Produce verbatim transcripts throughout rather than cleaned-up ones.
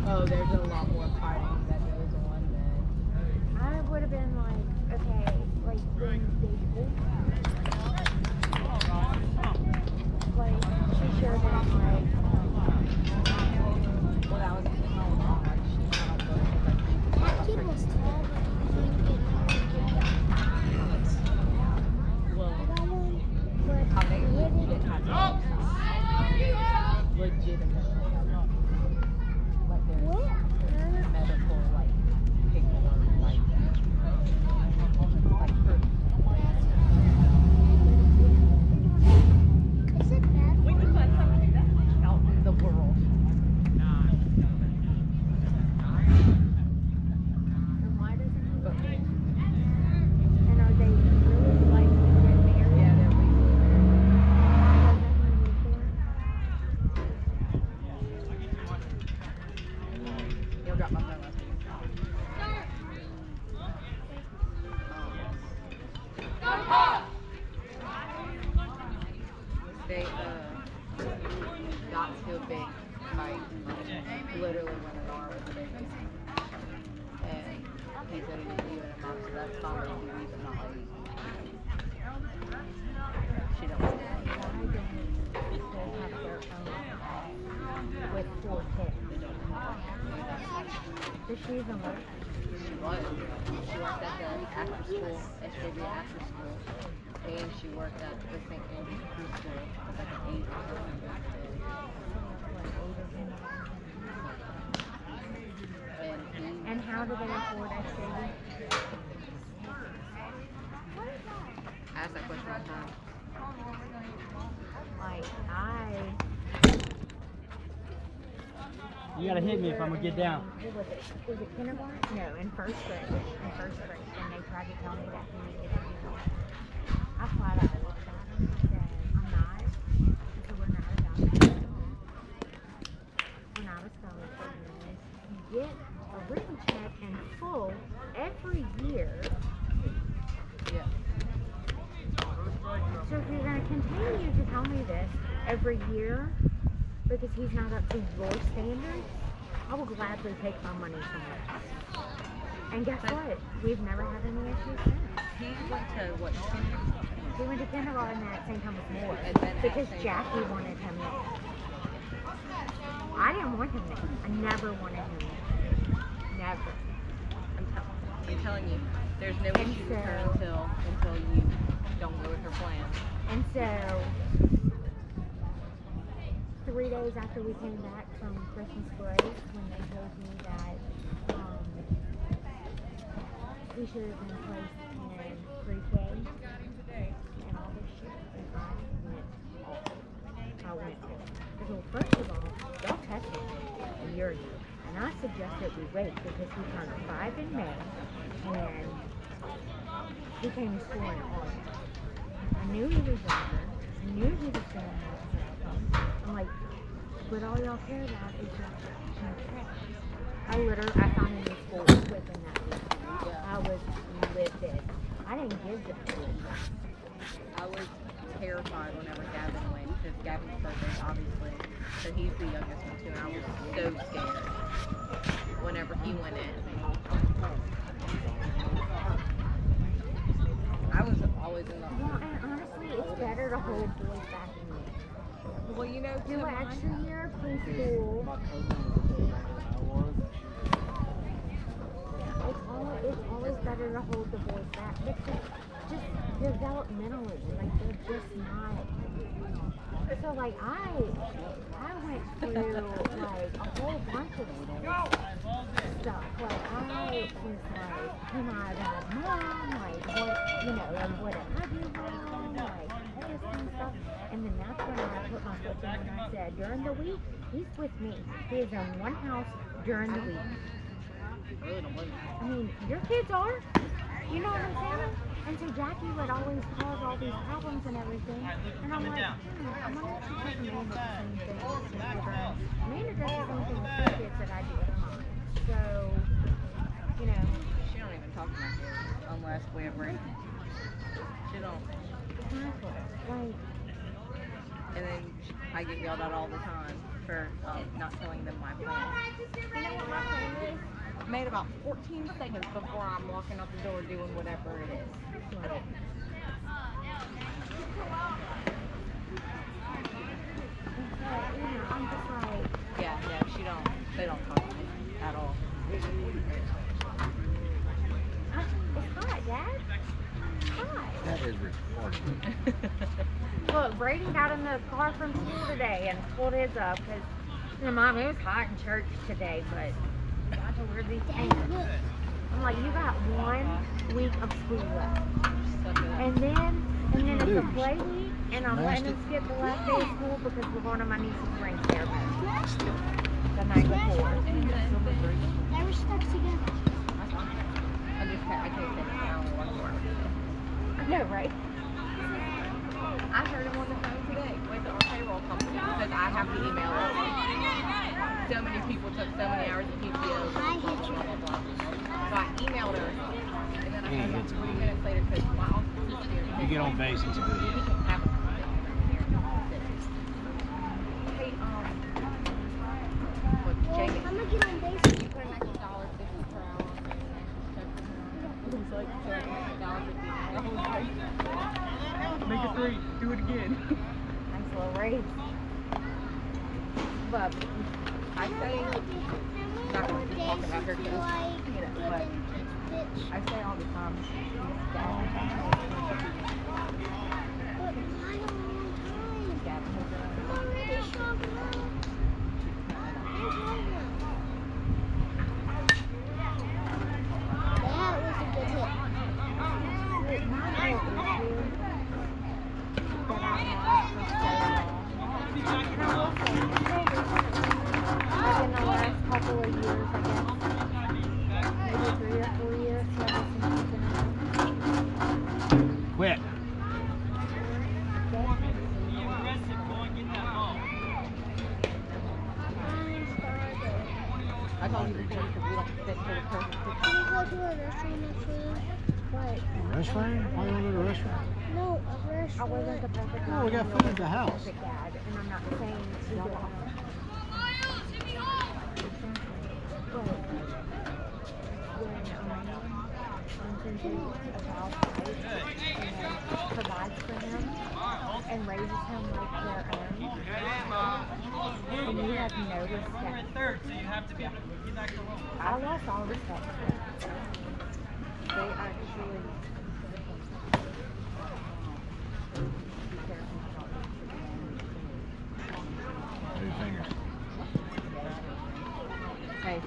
Oh, there's a lot more fighting that goes on than. I would have been like, okay, like when they like she should have been like, Well, that was how long. Like she had all those. That kid was tall, but he didn't get Well, that one. But how they where lived did it had legitimate, like there's what? medical like paperwork like like proof. Is it bad? We can find something like that out in the world. and why doesn't he But look and are they really like get married? yeah, they're legally married. You'll drop my phone last week. They uh got to a big fight, literally when the car was a baby. And he said he was leaving him up, so that's fine, but he leave him not like she don't want that. Why don't they have their own with four kids? They don't want that. Does she even work? She was. She worked at the after school, S J V after school. And she worked at the Saint Andrews preschool. It's like an eight or something. And he, And how do they afford S J V? I asked that question all the time. Like, I... You gotta hit me if I'm gonna get down. What was it? Was it kindergarten? No, in first grade. In first grade. And they tried to tell me that he needed to be home. I flat out looked at him and said, I'm not. So we're not adopted. We're not a scholarship. You get a written check in full every year. Yeah. So if you're going to continue to tell me this every year because he's not up to your standards, I will gladly take my money somewhere else. And guess what? We've never had any issues since. He went to what? He went to kindergarten at Saint Thomas More And then at because Saint Jackie wanted him there. I didn't want him there. I never wanted him there. Never. I'm, tell- I'm telling you, there's no And issue with her so- until until you don't go with her plan. And so, three days after we came back from Christmas break, when they told me that um, we should have been placed in pre-K and all this shit, and I went off. I went off. So first of all, y'all tested me a year ago, and I suggested we wait because he turned five in May, and he came to school in August. I knew he was younger. I knew he was going to have problems. I'm like, but all y'all care about is your your I literally, I found a new school within that week. I was livid. I didn't give the school. I was terrified whenever Gavin went, because Gavin's birthday, obviously. So he's the youngest one too, and I was so scared whenever he went in. I was always in the. Well, and honestly, it's better to hold boys back in there. Well, you know, Do an extra year of preschool. It's always, it's always better to hold the boys back because just developmentally, like they're just not. So like I, I went through like a whole bunch of stuff. Like I was like, am I a bad mom? Like what, you know, like what did I do wrong? Like all this kind of stuff. And then that's when I put my foot down and I said, during the week, he's with me. He is in one house during the week. I mean, your kids are. You know what I'm saying? And so Jackie would always cause all these problems and everything. And I'm like, hmm, I'm gonna teach Amanda the same thing. Amanda does the same thing with her kids that I do with mine. So, you know. She don't even talk to my kids unless we have break. She don't. Exactly. Like, And then I get yelled at all the time for um, not telling them my plan. you know what? made about fourteen seconds before I'm walking out the door doing whatever it is. Right. But, you know, I'm just like, Yeah, yeah, she don't, they don't talk to me at all. I, it's hot, Dad. It's hot. That is retarded. Look, Brayden got in the car from school today and pulled his up because, you know, Mom, it was hot in church today, but I told her these things. I'm like, you got one week of school left. Suck it up. And then, and then it's a Dude, play week, and I'm letting him skip the last day of school because we're going to my niece's ring ceremony the night before. They were stuck together. I just can't, I can't say it now one more. I know, right? I heard him on the phone today with our payroll company because I have the email. So many people took so many hours of P T O. I hit you. So I emailed her, and then I Yeah, found out it's three good. minutes later because my office is here. You get on base, it's a good He hit. can have it here. Hey, um, what, Jamie? I'm gonna get on base. You put an extra dollar fifty per hour. He's like, so I can make a dollar fifty. I was like, make it three. Do it again. Nice little raise. But I say, not going to keep talking about her because, you know, but I say all the time, she's Gavin. Gavin has her own. That was a good hit. my whole issue that I have for so long, and I will say, like in the last couple of years, I guess, maybe three or four years, ever since he's been around, Quit. I told you before because we don't fit for the perfect Can we go to a restaurant after? What? A restaurant? Why you want to go to a restaurant? No, a I restaurant. wasn't the perfect No, we got mom, food I at the wasn't house. perfect dad, and I'm not saying to do it. But when um, Clinton takes a child's life and provides for him and raises him like their own, and you have no respect. Third, so you have to be able to get back to roll. I lost all respect for them. They actually. Two fingers. Hey.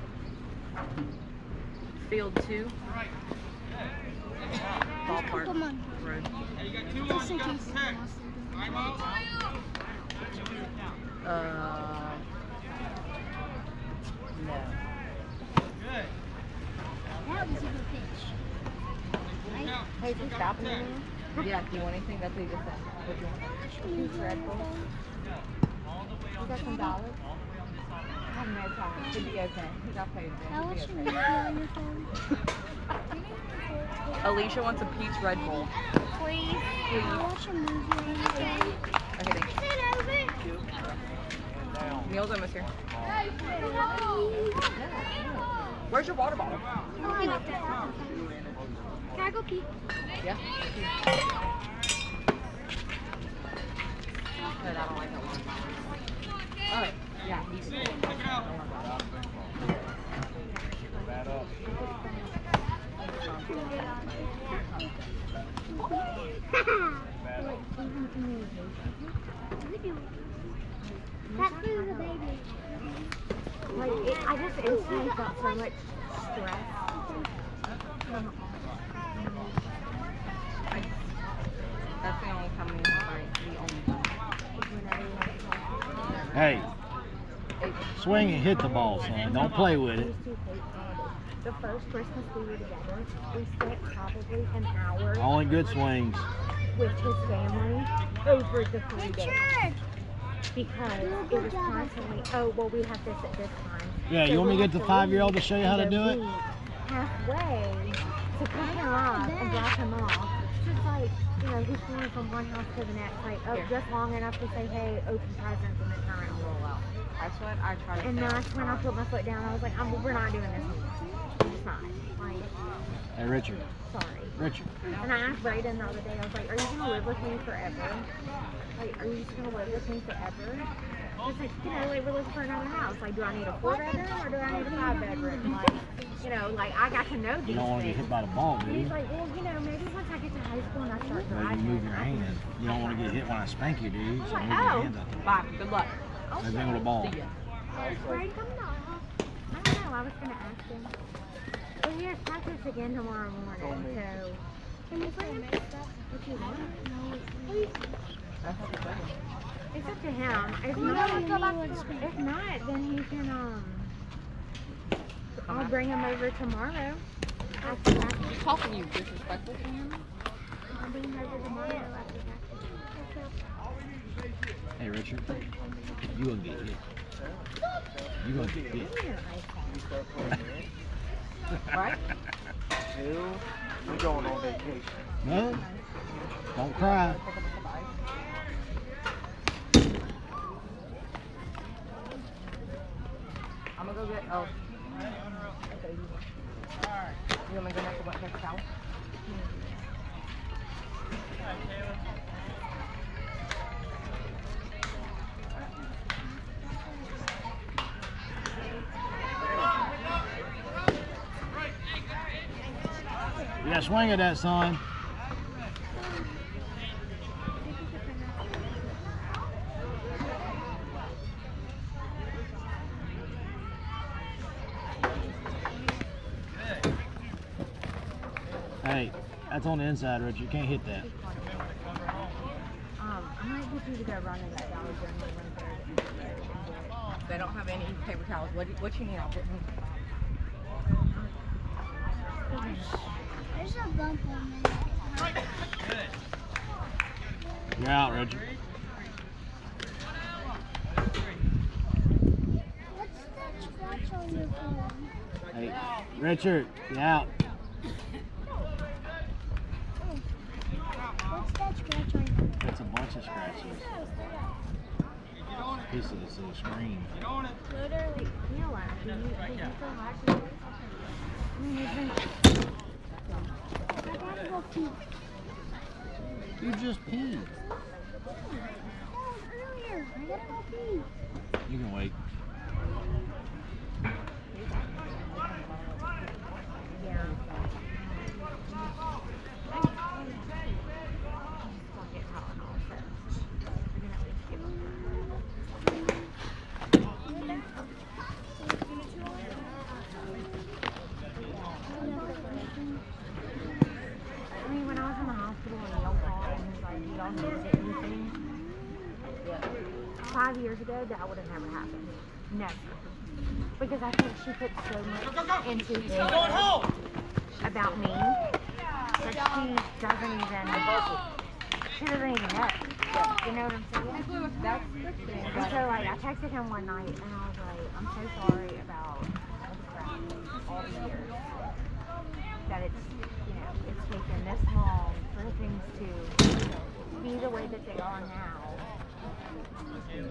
Field two. Ballpark. Come on. Road. Just in case. Uh. No. That was a good pitch. Hey, is he stopping me? Yeah, do you want anything? That's what you just said. What do you want? He's Red Bull. You got some dollars? I have no time. Should be okay. He got paid. How Then. much Should you be need okay. on your phone? Alicia wants a peach Red Bull. Please. I watch a movie on your phone. Okay, thanks. Meal's almost here. Where's your water bottle? Can I go pee? Yeah. Good, I don't like that one. Alright, yeah, he's That's for the baby. Like, it, I just instantly felt so much stress. From I, that's the only time we fight. The only time. whenever you went to Hey, swing and hit the ball, son. Don't play with it. These two hate candy. The first Christmas we were together, we spent probably an hour Only good swings. with his family over the three days. Richard! Because it was constantly, oh, well, we have this at this time. Yeah, you So want me we to get have the five-year-old to show you how to and do go it? meet halfway to pick him up and drop him off. Just like, you know, he's going from one house to the next, like, oh, Here. just long enough to say, hey, open presents and then turn around and roll out. That's what I try to And say. that's when I put my foot down. I was like, I'm, we're not doing this anymore. We're just not. Like, Hey, Richard. sorry. Richard. And I asked Brayden the other day, I was like, are you going to live with me forever? Like, are you just going to live with me forever? It's like, you know, like, we're looking for another house. Like, do I need a four bedroom or do I need a five bedroom? Like, you know, like, I got to know these You don't want to get things. hit by the ball, do And you? he's like, well, you know, maybe once I get to high school and I start Well, driving. you move your I can- hand. You don't want to get hit when I spank you, do you? So like, move your oh. hands out there. Bye. Good luck. Let's bring with a ball. See ya. Brayden, come on. I don't know. I was going to ask him. Well, he has practice again tomorrow morning, so. Can you bring him? If you want. That's what I'm saying. It's up to him. If not, if not, then he can, um, I'll bring him over tomorrow. After practice. He's talking to you disrespectful to him. I'll bring him over tomorrow after practice. Hey, Richard. You gonna get hit. You gonna get hit. Come here, iPhone. Right? Two, we're going on vacation. No? Don't cry. I'm gonna go get. Oh. Okay. You want me to go next to next house? You gotta swing at that, son. Hey, that's on the inside, Richard. You can't hit that. Um, I might get you to go run in that Dollar General one Thursday. They don't have any paper towels. What, do- what you need? I'll get them. There's a bump on me. You're out, Richard. What's that scratch on your phone? Hey, Richard, you're out. What's that scratch on your phone? That's a bunch of scratches. Piece of this little screen. Literally, feel like, do you, do you feel hot today? I mean, it's been, I gotta go pee. You just peed. That was earlier. I gotta go pee. You can wait. yeah. I mean, when I was in the hospital and y'all called and was like, y'all never did anything. Five years ago, that would have never happened. Never. Because I think she put so much into this about me that she doesn't even, she doesn't even know. You know what I'm saying? That's the thing. And so, like, I texted him one night and I was like, I'm so sorry about all the crap, all the years. That it's, you know, it's taken this long for things to be the way that they are now. And,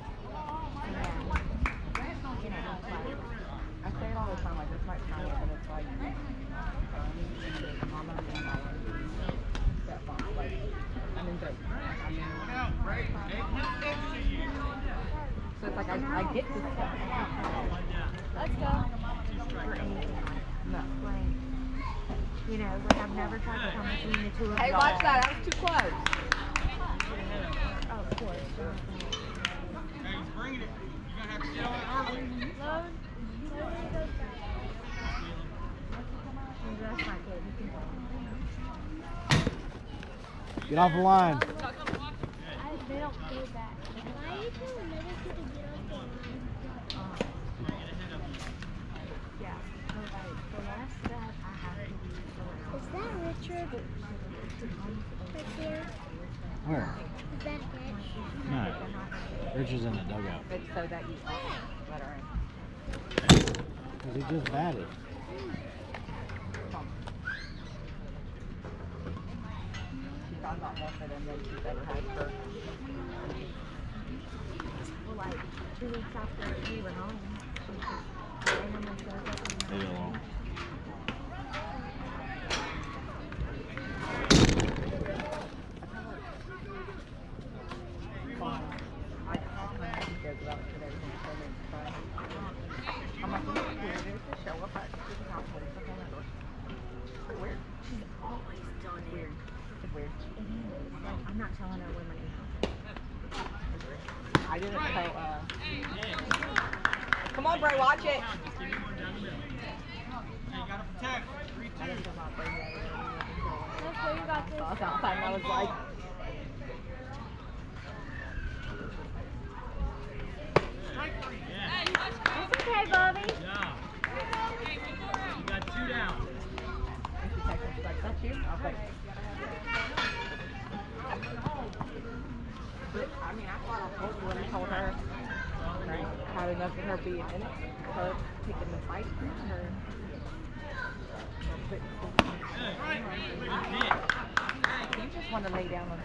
you know, like, I say it all the time. Like this might sound weird, but it's like um, mama and my stepmom. Like I'm in dope. I mean, so it's like I, I get this stuff. let's go. For anything. No. Like, you know, like I've never tried to come between the two of Hey, y'all. watch that. That was too close. Oh, of course. That's not good. You can Get off the line. I, they don't do that. Why are you telling me to get off the line? Yeah. So like the less that I have to be around. Is that Richard? Right there? Where? Is that Hitch? No. Richard's in the dugout. It's so that you let her in. Because he just batted. Come. She found out more for them than she's ever had for. Well, like two weeks after we were home. She just randomly shows up. Leave it alone. I called my husband goes about it today. I'm like, "This is weird. There's a show up at the house with the phone door." It's weird. She's always done it. Weird. It's weird. It is. Like, I'm not telling her when my new house is. It's weird. I didn't tell, uh... Come on, Bray, watch it! Just give me one down the middle. Hey, you gotta protect. Three, I didn't two. tell my Bray that That's where you got this. I was outside and I was like... Yeah. That's okay, Bobby. Yeah. You got two down. And she texted me, she's like, that's you? I was like... But, I mean, I thought I told you when I told her. Right? Had enough of her being in it. Her taking the fight. Her... Good. Look at this. You just want to lay down on